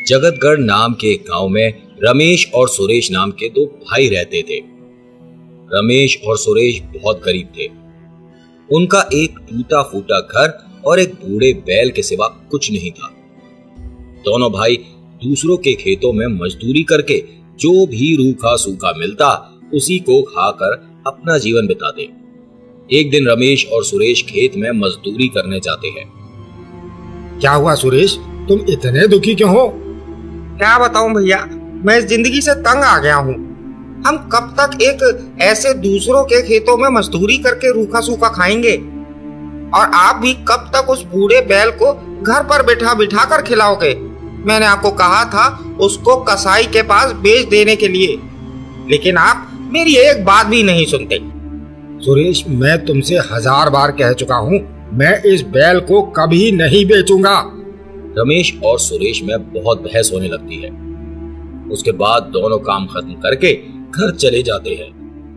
जगतगढ़ नाम के एक गांव में रमेश और सुरेश नाम के दो भाई रहते थे। रमेश और सुरेश बहुत गरीब थे। उनका एक टूटा फूटा घर और एक बूढ़े बैल के सिवा कुछ नहीं था। दोनों भाई दूसरों के खेतों में मजदूरी करके जो भी रूखा सूखा मिलता उसी को खाकर अपना जीवन बिताते। एक दिन रमेश और सुरेश खेत में मजदूरी करने जाते हैं। क्या हुआ सुरेश, तुम इतने दुखी क्यों हो? क्या बताऊं भैया, मैं इस जिंदगी से तंग आ गया हूँ। हम कब तक एक ऐसे दूसरों के खेतों में मजदूरी करके रूखा सूखा खाएंगे, और आप भी कब तक उस बूढ़े बैल को घर पर बैठा बिठा कर खिलाओगे? मैंने आपको कहा था उसको कसाई के पास बेच देने के लिए, लेकिन आप मेरी एक बात भी नहीं सुनते। सुरेश, मैं तुमसे 1000 बार कह चुका हूँ, मैं इस बैल को कभी नहीं बेचूंगा। रमेश और सुरेश में बहुत बहस होने लगती है। उसके बाद दोनों काम खत्म करके घर चले जाते हैं।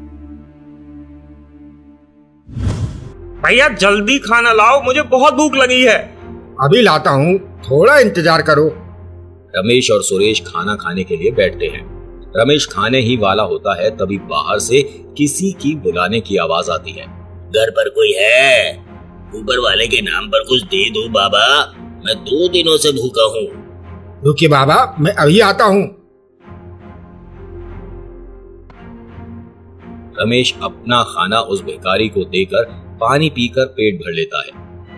भैया जल्दी खाना लाओ, मुझे बहुत भूख लगी है। अभी लाता हूँ, थोड़ा इंतजार करो। रमेश और सुरेश खाना खाने के लिए बैठते हैं। रमेश खाने ही वाला होता है, तभी बाहर से किसी की बुलाने की आवाज आती है। घर पर कोई है? ऊपर वाले के नाम पर कुछ दे दो बाबा, मैं 2 दिनों से भूखा हूँ। रुकिए बाबा, मैं अभी आता हूँ। रमेश अपना खाना उस भिखारी को देकर पानी पीकर पेट भर लेता है।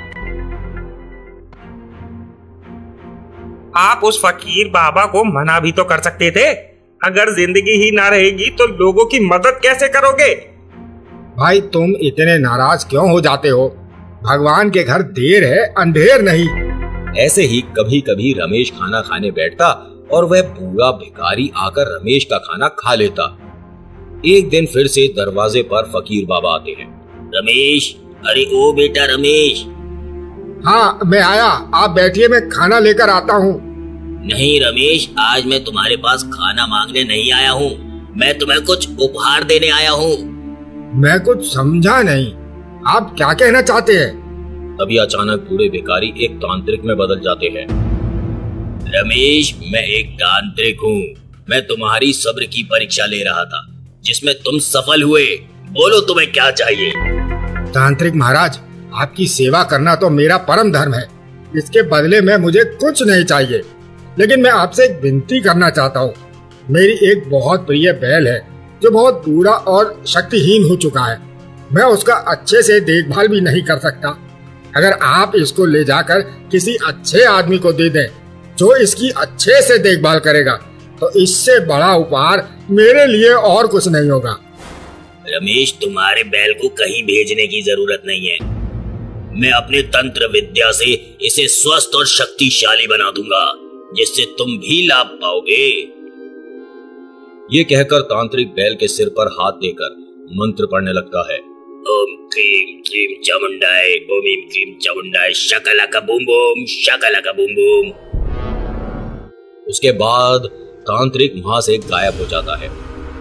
आप उस फकीर बाबा को मना भी तो कर सकते थे। अगर जिंदगी ही ना रहेगी तो लोगों की मदद कैसे करोगे? भाई तुम इतने नाराज क्यों हो जाते हो? भगवान के घर देर है, अंधेर नहीं। ऐसे ही कभी कभी रमेश खाना खाने बैठता और वह बूढ़ा भिखारी आकर रमेश का खाना खा लेता। एक दिन फिर से दरवाजे पर फकीर बाबा आते हैं। रमेश, अरे ओ बेटा रमेश। हाँ मैं आया, आप बैठिए, मैं खाना लेकर आता हूँ। नहीं रमेश, आज मैं तुम्हारे पास खाना मांगने नहीं आया हूँ, मैं तुम्हें कुछ उपहार देने आया हूँ। मैं कुछ समझा नहीं, आप क्या कहना चाहते हैं? तभी अचानक बूढ़े भिखारी एक तांत्रिक में बदल जाते हैं। रमेश, मैं एक तांत्रिक हूँ। मैं तुम्हारी सब्र की परीक्षा ले रहा था, जिसमें तुम सफल हुए। बोलो तुम्हें क्या चाहिए? तांत्रिक महाराज, आपकी सेवा करना तो मेरा परम धर्म है। इसके बदले में मुझे कुछ नहीं चाहिए, लेकिन मैं आपसे एक विनती करना चाहता हूँ। मेरी एक बहुत प्रिय बैल है जो बहुत बूढ़ा और शक्तिहीन हो चुका है। मैं उसका अच्छे से देखभाल भी नहीं कर सकता। अगर आप इसको ले जाकर किसी अच्छे आदमी को दे दें जो इसकी अच्छे से देखभाल करेगा, तो इससे बड़ा उपहार मेरे लिए और कुछ नहीं होगा। रमेश, तुम्हारे बैल को कहीं भेजने की जरूरत नहीं है। मैं अपने तंत्र विद्या से इसे स्वस्थ और शक्तिशाली बना दूंगा, जिससे तुम भी लाभ पाओगे। ये कहकर तांत्रिक बैल के सिर पर हाथ देकर मंत्र पढ़ने लगता है। ओम क्लीम क्लीम चामुंडाय, ओम ईम क्लीम चामुंडाय, shakalaka boom boom, shakalaka boom boom. उसके बाद तांत्रिक वहां से गायब हो जाता है।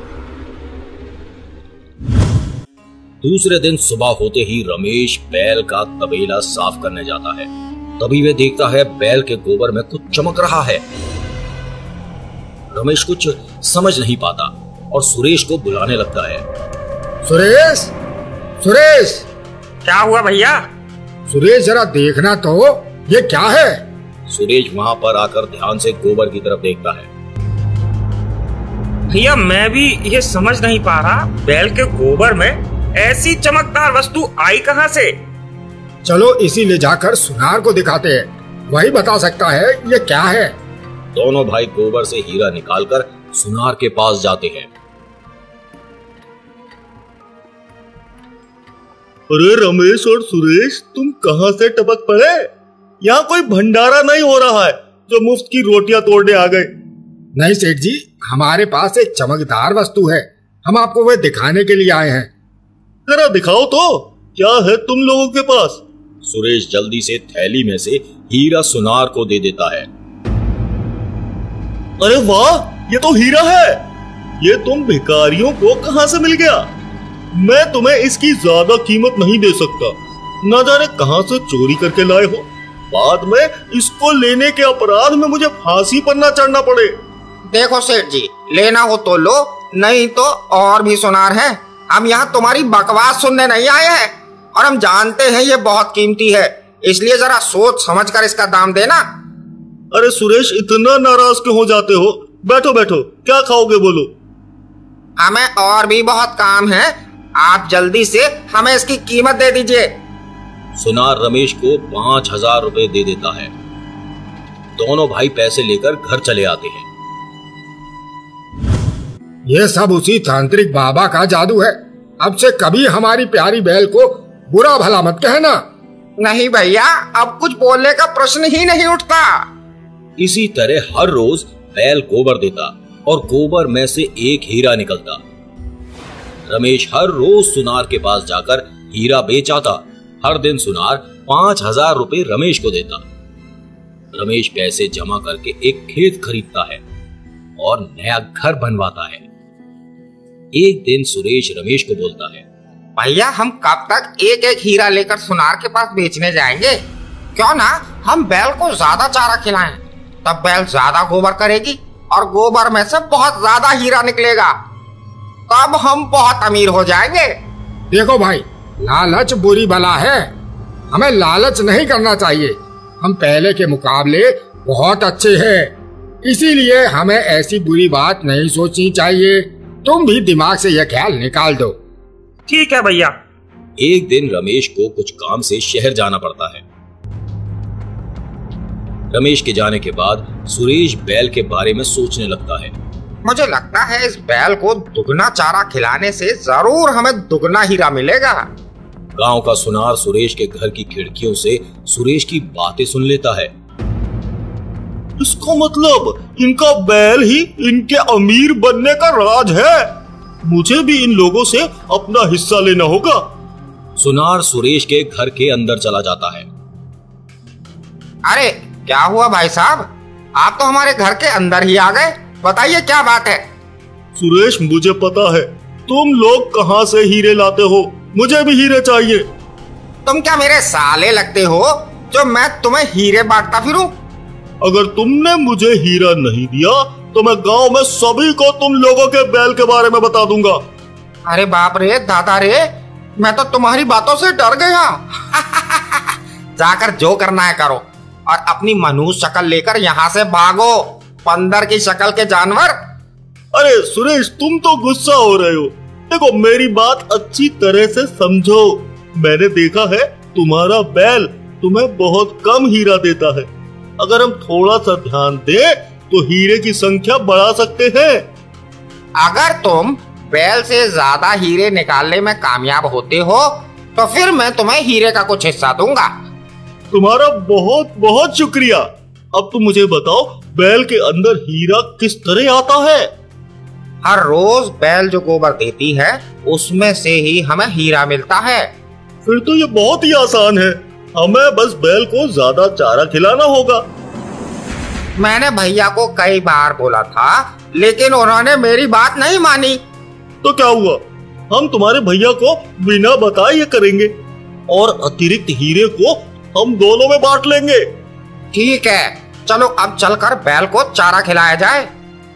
दूसरे दिन सुबह होते ही रमेश बैल का तबेला साफ करने जाता है। तभी वे देखता है बैल के गोबर में कुछ चमक रहा है। रमेश कुछ समझ नहीं पाता और सुरेश को बुलाने लगता है। सुरेश, सुरेश! क्या हुआ भैया? सुरेश जरा देखना तो, ये क्या है? सुरेश वहां पर आकर ध्यान से गोबर की तरफ देखता है। भैया मैं भी ये समझ नहीं पा रहा, बैल के गोबर में ऐसी चमकदार वस्तु आई कहां से? चलो इसी ले जाकर सुनार को दिखाते हैं, वही बता सकता है ये क्या है। दोनों भाई गोबर से हीरा निकालकर सुनार के पास जाते हैं। अरे रमेश और सुरेश, तुम कहां से टपक पड़े? यहाँ कोई भंडारा नहीं हो रहा है जो मुफ्त की रोटियां तोड़ने आ गए। नहीं सेठ जी, हमारे पास एक चमकदार वस्तु है, हम आपको वह दिखाने के लिए आए हैं। जरा दिखाओ तो, क्या है तुम लोगों के पास? सुरेश जल्दी से थैली में से हीरा सुनार को दे देता है। अरे वाह, ये तो हीरा है। ये तुम भिखारियों को कहां से मिल गया? मैं तुम्हें इसकी ज्यादा कीमत नहीं दे सकता, न जाने कहां से चोरी करके लाए हो। बाद में इसको लेने के अपराध में मुझे फांसी पर न चढ़ना पड़े। देखो सेठ जी, लेना हो तो लो, नहीं तो और भी सुनार है। हम यहाँ तुम्हारी बकवास सुनने नहीं आए हैं, और हम जानते हैं ये बहुत कीमती है, इसलिए जरा सोच समझ कर इसका दाम देना। अरे सुरेश, इतना नाराज क्यों हो जाते हो? बैठो बैठो, क्या खाओगे बोलो। हमें और भी बहुत काम है, आप जल्दी से हमें इसकी कीमत दे दीजिए। सुनार रमेश को 5,000 रुपए दे देता है। दोनों भाई पैसे लेकर घर चले आते हैं। ये सब उसी तांत्रिक बाबा का जादू है। अब से कभी हमारी प्यारी बैल को बुरा भला मत कहना। नहीं भैया, अब कुछ बोलने का प्रश्न ही नहीं उठता। इसी तरह हर रोज बैल गोबर देता और गोबर में से एक हीरा निकलता। रमेश हर रोज सुनार के पास जाकर हीरा बेच आता। हर दिन सुनार 5,000 रुपए रमेश को देता। रमेश पैसे जमा करके एक खेत खरीदता है और नया घर बनवाता है। एक दिन सुरेश रमेश को बोलता है, भैया हम कब तक एक एक हीरा लेकर सुनार के पास बेचने जाएंगे? क्यों ना हम बैल को ज्यादा चारा खिलाएं, तब बैल ज्यादा गोबर करेगी और गोबर में से बहुत ज्यादा हीरा निकलेगा, तब हम बहुत अमीर हो जाएंगे। देखो भाई, लालच बुरी बला है, हमें लालच नहीं करना चाहिए। हम पहले के मुकाबले बहुत अच्छे हैं, इसीलिए हमें ऐसी बुरी बात नहीं सोचनी चाहिए। तुम भी दिमाग से यह ख्याल निकाल दो। ठीक है भैया। एक दिन रमेश को कुछ काम से शहर जाना पड़ता है। रमेश के जाने के बाद सुरेश बैल के बारे में सोचने लगता है। मुझे लगता है इस बैल को दुगना चारा खिलाने से जरूर हमें दुगना हीरा मिलेगा। गांव का सुनार सुरेश के घर की खिड़कियों से सुरेश की बातें सुन लेता है। इसका मतलब इनका बैल ही इनके अमीर बनने का राज है। मुझे भी इन लोगों से अपना हिस्सा लेना होगा। सुनार सुरेश के घर के अंदर चला जाता है। अरे क्या हुआ भाई साहब, आप तो हमारे घर के अंदर ही आ गए, बताइए क्या बात है? सुरेश, मुझे पता है तुम लोग कहाँ से हीरे लाते हो, मुझे भी हीरे चाहिए। तुम क्या मेरे साले लगते हो जो मैं तुम्हें हीरे बांटता फिरूं? अगर तुमने मुझे हीरा नहीं दिया तो मैं गांव में सभी को तुम लोगों के बैल के बारे में बता दूंगा। अरे बाप रे दादा रे, मैं तो तुम्हारी बातों से डर गया। जाकर जो करना है करो और अपनी मनुष्य शक्ल लेकर यहाँ से भागो, बंदर की शक्ल के जानवर। अरे सुरेश, तुम तो गुस्सा हो रहे हो। देखो, मेरी बात अच्छी तरह से समझो। मैंने देखा है तुम्हारा बैल तुम्हें बहुत कम हीरा देता है। अगर हम थोड़ा सा ध्यान दें तो हीरे की संख्या बढ़ा सकते हैं। अगर तुम बैल से ज्यादा हीरे निकालने में कामयाब होते हो तो फिर मैं तुम्हें हीरे का कुछ हिस्सा दूंगा। तुम्हारा बहुत बहुत शुक्रिया। अब तुम मुझे बताओ, बैल के अंदर हीरा किस तरह आता है? हर रोज बैल जो गोबर देती है उसमें से ही हमें हीरा मिलता है। फिर तो ये बहुत ही आसान है, हमें बस बैल को ज्यादा चारा खिलाना होगा। मैंने भैया को कई बार बोला था, लेकिन उन्होंने मेरी बात नहीं मानी। तो क्या हुआ, हम तुम्हारे भैया को बिना बताए ये करेंगे और अतिरिक्त हीरे को हम दोनों में बांट लेंगे। ठीक है, चलो अब चलकर बैल को चारा खिलाया जाए।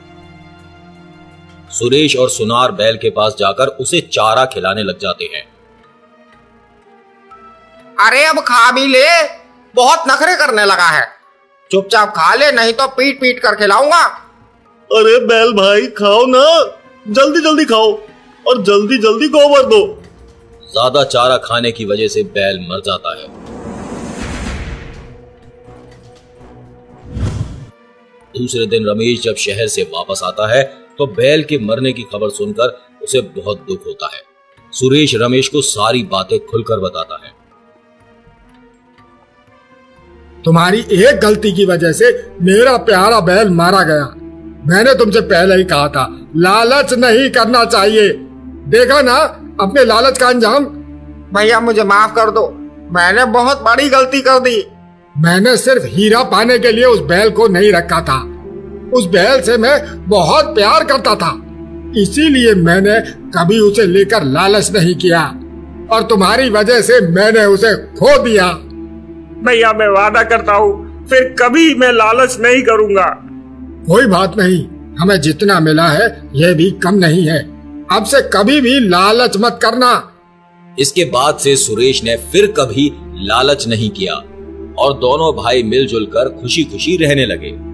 सुरेश और सुनार बैल के पास जाकर उसे चारा खिलाने लग जाते हैं। अरे अब खा भी ले, बहुत नखरे करने लगा है। चुपचाप खा ले, नहीं तो पीट पीट कर खिलाऊंगा। अरे बैल भाई, खाओ ना, जल्दी जल्दी खाओ और जल्दी जल्दी गोबर दो। ज्यादा चारा खाने की वजह से बैल मर जाता है। दूसरे दिन रमेश जब शहर से वापस आता है तो बैल के मरने की खबर सुनकर उसे बहुत दुख होता है। सुरेश रमेश को सारी बातें खुलकर बताता है। तुम्हारी एक गलती की वजह से मेरा प्यारा बैल मारा गया। मैंने तुमसे पहले ही कहा था, लालच नहीं करना चाहिए। देखा ना अपने लालच का अंजाम। भैया मुझे माफ कर दो, मैंने बहुत बड़ी गलती कर दी। मैंने सिर्फ हीरा पाने के लिए उस बैल को नहीं रखा था। उस बैल से मैं बहुत प्यार करता था, इसीलिए मैंने कभी उसे लेकर लालच नहीं किया और तुम्हारी वजह से मैंने उसे खो दिया। भैया मैं वादा करता हूँ फिर कभी मैं लालच नहीं करूँगा। कोई बात नहीं, हमें जितना मिला है यह भी कम नहीं है। अब से कभी भी लालच मत करना। इसके बाद से सुरेश ने फिर कभी लालच नहीं किया और दोनों भाई मिलजुल कर खुशी खुशी रहने लगे।